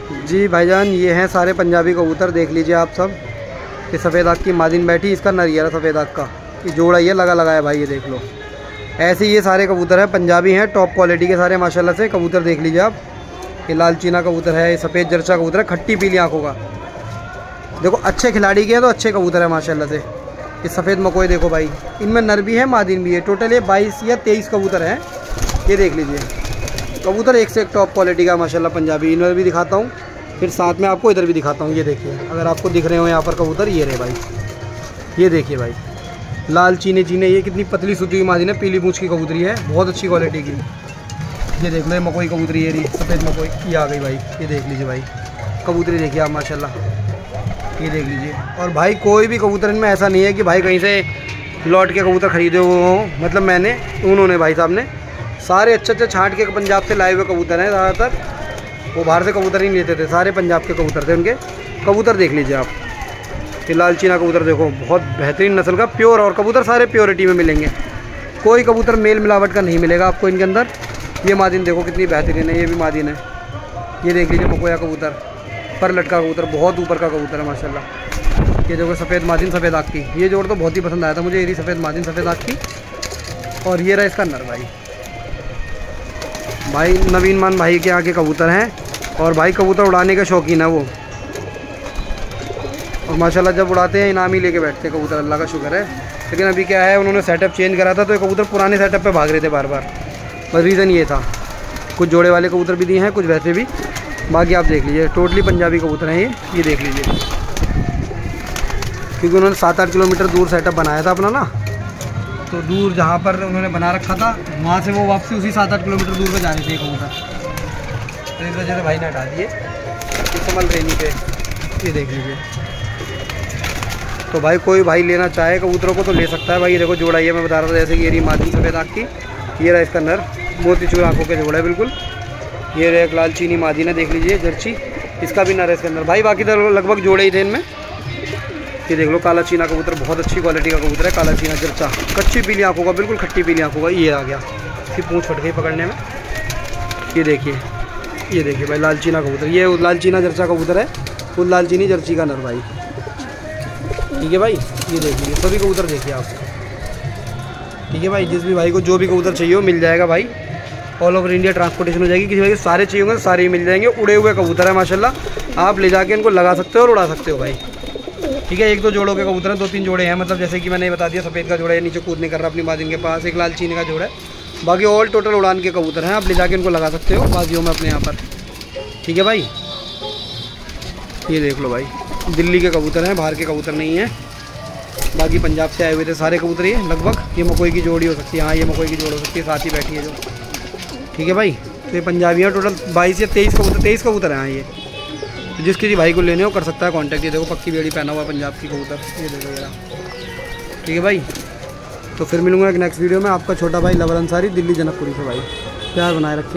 जी भाईजान, ये हैं सारे पंजाबी कबूतर, देख लीजिए आप सब। ये सफ़ेद आँख की मादिन बैठी, इसका नरियर सफ़ेद आँख का ये जोड़ा ये लगा है भाई, ये देख लो। ऐसे ये सारे कबूतर हैं, पंजाबी हैं, टॉप क्वालिटी के सारे माशाल्लाह से कबूतर। देख लीजिए आप, ये लाल चीना कबूतर है, ये सफ़ेद जरचा कबूतर है, खट्टी पीली आँखों का। देखो अच्छे खिलाड़ी के हैं तो अच्छे कबूतर है माशाल्लाह से। ये सफ़ेद मकोई देखो भाई, इनमें नर भी है मादिन भी है। टोटल ये 22 या 23 कबूतर हैं। ये देख लीजिए कबूतर एक से एक टॉप क्वालिटी का माशाल्लाह पंजाबी। इनमें भी दिखाता हूँ, फिर साथ में आपको इधर भी दिखाता हूँ। ये देखिए, अगर आपको दिख रहे हो यहाँ पर कबूतर, ये रहे भाई, ये देखिए भाई, लाल चीने ये कितनी पतली सूती हुई मादिन है, पीली पूंछ की कबूतरी है, बहुत अच्छी क्वालिटी की। ये देख लो मकोई कबूतरी, ये रही सफ़ेद मकोई, ये आ गई भाई। ये देख लीजिए भाई कबूतरी, देखिए आप माशाल्लाह, ये देख लीजिए। और भाई कोई भी कबूतर इनमें ऐसा नहीं है कि भाई कहीं से लौट के कबूतर ख़रीदे हुए हों, मतलब मैंने, उन्होंने भाई साहब ने सारे अच्छे छांट के पंजाब से लाए हुए कबूतर हैं। ज़्यादातर वो बाहर से कबूतर ही नहीं लेते थे, सारे पंजाब के कबूतर थे उनके। कबूतर देख लीजिए आप, ये लाल चीना कबूतर देखो, बहुत बेहतरीन नस्ल का प्योर, और कबूतर सारे प्योरिटी में मिलेंगे। कोई कबूतर मेल मिलावट का नहीं मिलेगा आपको इनके अंदर। ये मादिन देखो कितनी बेहतरीन है, ये भी मादिन है। ये देख लीजिए मकोया कबूतर, पर लटका कबूतर, बहुत ऊपर का कबूतर है माशाल्लाह। ये देखो सफ़ेद मादिन सफ़ेद आँख की, ये जोड़ तो बहुत ही पसंद आया था मुझे, ये सफ़ेद मादिन सफ़ेद आँख की। और ये रहा इसका नर भाई नवीन मान भाई के आगे कबूतर हैं, और भाई कबूतर उड़ाने के शौकीन है वो, और माशाल्लाह जब उड़ाते हैं इनाम ही लेके बैठते हैं कबूतर, अल्लाह का शुक्र है। लेकिन अभी क्या है, उन्होंने सेटअप चेंज करा था तो ये कबूतर पुराने सेटअप पे भाग रहे थे बार बार, बस रीज़न ये था। कुछ जोड़े वाले कबूतर भी दिए हैं, कुछ वैसे भी। बाकी आप देख लीजिए टोटली पंजाबी कबूतर हैं ये देख लीजिए, क्योंकि उन्होंने 7-8 किलोमीटर दूर सेटअप बनाया था अपना ना, तो दूर जहाँ पर उन्होंने बना रखा था वहाँ से वो वापसी उसी 7-8 किलोमीटर दूर पर जा रहे थे कबूतर, तो इस वजह से भाई ने हटा दिए, संभल रहे नहीं थे। ये देख लीजिए, तो भाई कोई भाई लेना चाहे कबूतरों को तो ले सकता है भाई। ये देखो जोड़ा, ये मैं बता रहा था जैसे कि ये रही मादिन सफ़ेद आँख की, ये रहा इसका नर, मोतीचूर आँखों के जोड़ा है बिल्कुल। ये रहा एक लाल चीनी मादिन है, देख लीजिए जर्ची, इसका भी नर है इसके अंदर भाई। बाकी तो लगभग जोड़े ही थे इनमें। ये देख लो काला चीना कबूतर, बहुत अच्छी क्वालिटी का कबूतर है, काला चीना जर्चा, कच्ची पीली आँखों का, बिल्कुल खट्टी पीली आँखों का। ये आ गया, इसकी पूँछ फट गई पकड़ने में। ये देखिए भाई लाल चीना कबूतर, ये लाल चीना जर्चा कबूतर है, वो लाल चीनी जर्ची का नर भाई। ठीक है भाई, ये देख लीजिए सभी कबूतर देखिए आप। ठीक है भाई, जिस भी भाई को जो भी कबूतर चाहिए वो मिल जाएगा भाई, ऑल ओवर इंडिया ट्रांसपोर्टेशन हो जाएगी। किसी भाई सारे चाहिए होंगे तो सारे ही मिल जाएंगे। उड़े हुए कबूतर है माशाल्लाह, आप ले जाके इनको लगा सकते हो और उड़ा सकते हो भाई। ठीक है, 1-2 जोड़ों के कबूतर हैं, 2-3 जोड़े हैं, मतलब जैसे कि मैंने बता दिया, सफ़ेद का जोड़ा है नीचे कूद नहीं कर रहा अपनी मादिन के पास, एक लाल चीनी का जोड़ा है, बाकी ऑल टोटल उड़ान के कबूतर हैं, आप ले जाके इनको लगा सकते हो बाजियों में अपने यहाँ पर। ठीक है भाई, ये देख लो भाई, दिल्ली के कबूतर हैं, बाहर के कबूतर नहीं हैं। बाकी पंजाब से आए हुए थे सारे कबूतर ये लगभग। ये मकोई की जोड़ी हो सकती है, हाँ ये मकोई की जोड़ी हो सकती है, साथ ही बैठी है जो। ठीक है भाई, तो ये पंजाबी हैं, टोटल 22 या 23 कबूतर हैं। हाँ ये जिस किसी भाई को लेने हो कर सकता है कॉन्टैक्ट। ये देखो पक्की बेड़ी पहना हुआ पंजाब की कबूतर, ये देखो जरा। ठीक है भाई, तो फिर मिलूंगा एक नेक्स्ट वीडियो में। आपका छोटा भाई लवर अंसारी, दिल्ली जनकपुरी से भाई। प्यार बनाए रखिए।